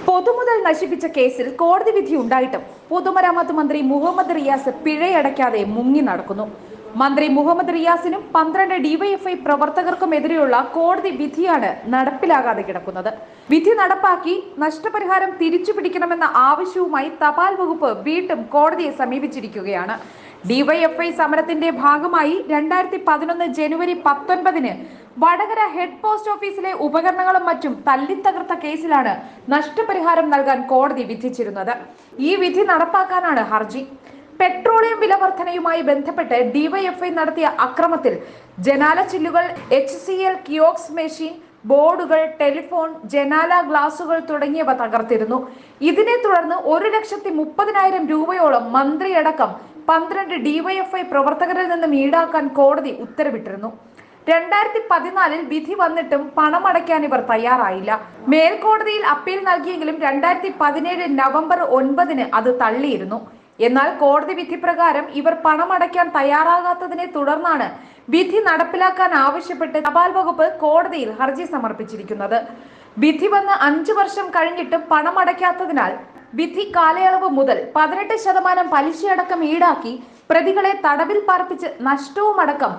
പൊതുമുതൽ നശിപ്പിച്ച കേസിൽ കോടതി വിധി ഉണ്ടായിട്ടും പൊതുമരാമത്ത് മന്ത്രി മുഹമ്മദ് റിയാസ് പിഴയടയ്ക്കാതെ മുങ്ങി നടക്കുന്നു. മന്ത്രി മുഹമ്മദ് റിയാസിനും 12 ഡിവൈഎഫ്ഐ പ്രവർത്തകർക്കുമെതിരെയുള്ള കോടതി വിധിയാണ് നടപ്പിലാകാതെ കിടക്കുന്നത്. വിധി നടപ്പാക്കി നഷ്ടപരിഹാരം തിരിച്ചു പിടിക്കണമെന്ന ആവശ്യവുമായി തപാൽ വകുപ്പ് വീണ്ടും കോടതിയെ സമീപിച്ചിരിക്കുകയാണ്. ഡിവൈഎഫ്ഐ സമരത്തിന്റെ ഭാഗമായി 2011 ജനുവരി 19 വടകര ഹെഡ് പോസ്റ്റ് ഓഫീസിലെ ഉപകരണങ്ങളും മറ്റും തല്ലിത്തകർത്ത കേസിലാണ് നഷ്ടപരിഹാരം നൽകാൻ കോടതി വിധിച്ചിരുന്നത്. ഈ വിധി നടപ്പാക്കാനാണ് ഹർജി. പെട്രോളിയം വില വർധനയുമായി ബന്ധപ്പെട്ട് ഡിവൈഎഫ്ഐ നടത്തിയ അക്രമത്തിൽ ജനാല ചില്ലുകൾ, HCL കിയോക്സ് മെഷീൻ, ബോർഡുകൾ, ടെലിഫോൺ, ജനാല ഗ്ലാസുകൾ തുടങ്ങിയവ തകർത്തിരുന്നു. ഇതിനെ തുടർന്ന് 1,30,000 രൂപയോളം മന്ത്രിയടക്കം 12 ഡിവൈഎഫ്ഐ പ്രവർത്തകരിൽ നിന്നും ഈടാക്കാൻ കോടതി ഉത്തരവിട്ടിരുന്നു. 2014 വിധി വന്നിട്ടും പണമടയ്ക്കാൻ ഇവർ തയ്യാറായില്ല. മേൽക്കോടതിയിൽ അപ്പീൽ നൽകിയെങ്കിലും 2017 നവംബർ 9 അത് തള്ളിയിരുന്നു. എന്നാൽ കോടതി വിധി പ്രകാരം ഇവർ പണമടയ്ക്കാൻ തയ്യാറാകാത്തതിനെ തുടർന്നാണ് വിധി നടപ്പിലാക്കാൻ ആവശ്യപ്പെട്ട് തപാൽ വകുപ്പ് കോടതിയിൽ ഹർജി സമർപ്പിച്ചിരിക്കുന്നത്. വിധി വന്ന് 5 വർഷം കഴിഞ്ഞിട്ടും പണമടയ്ക്കാത്തതിനാൽ വിധി കാലയളവ് മുതൽ 18% പലിശയടക്കം ഈടാക്കി പ്രതികളെ തടവിൽ പാർപ്പിച്ച് നഷ്ടവുമടക്കം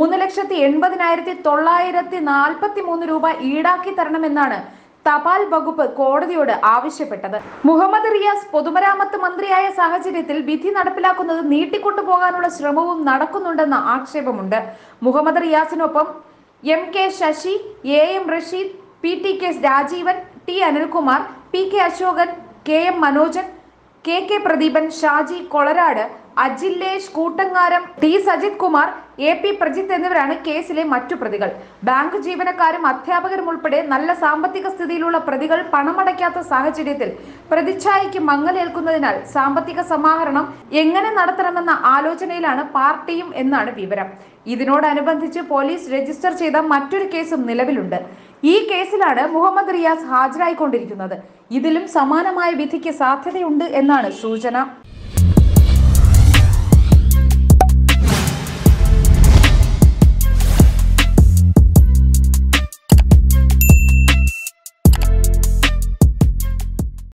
3,80,943 രൂപ ഈടാക്കി തരണമെന്നാണ് തപാൽ വകുപ്പ് കോടതിയോട് ആവശ്യപ്പെട്ടത്. മുഹമ്മദ് റിയാസ് പൊതുമരാമത്ത് മന്ത്രിയായ സാഹചര്യത്തിൽ വിധി നടപ്പിലാക്കുന്നത് നീട്ടിക്കൊണ്ടുപോകാനുള്ള ശ്രമവും നടക്കുന്നുണ്ടെന്ന ആക്ഷേപമുണ്ട്. Muhammad റിയാസിനൊപ്പം MK Sasi, AM Rasheed, PTK Rajeevan, T Anilkumar, PK Ashokan, KM Manojan, KK Pradeepan, Shaji കൊളരാട്, Ajilesh കൂട്ടങ്ങാരം, T Sajith Kumar, AP Prajith എന്നിവരാണ് കേസിലെ മറ്റു പ്രതികൾ. ബാങ്ക് ജീവനക്കാരും അധ്യാപകരും ഉൾപ്പെടെ നല്ല സാമ്പത്തിക സ്ഥിതിയിലുള്ള പ്രതികൾ പണമടയ്ക്കാത്ത സാഹചര്യത്തിൽ പ്രതിച്ഛായയ്ക്ക് മങ്ങലേൽക്കുന്നതിനാൽ സാമ്പത്തിക സമാഹരണം എങ്ങനെ നടത്തണമെന്ന ആലോചനയിലാണ് പാർട്ടിയും എന്നാണ് വിവരം. ഇതിനോടനുബന്ധിച്ച് പോലീസ് രജിസ്റ്റർ ചെയ്ത മറ്റൊരു കേസും നിലവിലുണ്ട്. ഈ കേസിലാണ് മുഹമ്മദ് റിയാസ് ഹാജരായിക്കൊണ്ടിരിക്കുന്നത്. ഇതിലും സമാനമായ വിധിക്ക് സാധ്യതയുണ്ട് എന്നാണ് സൂചന.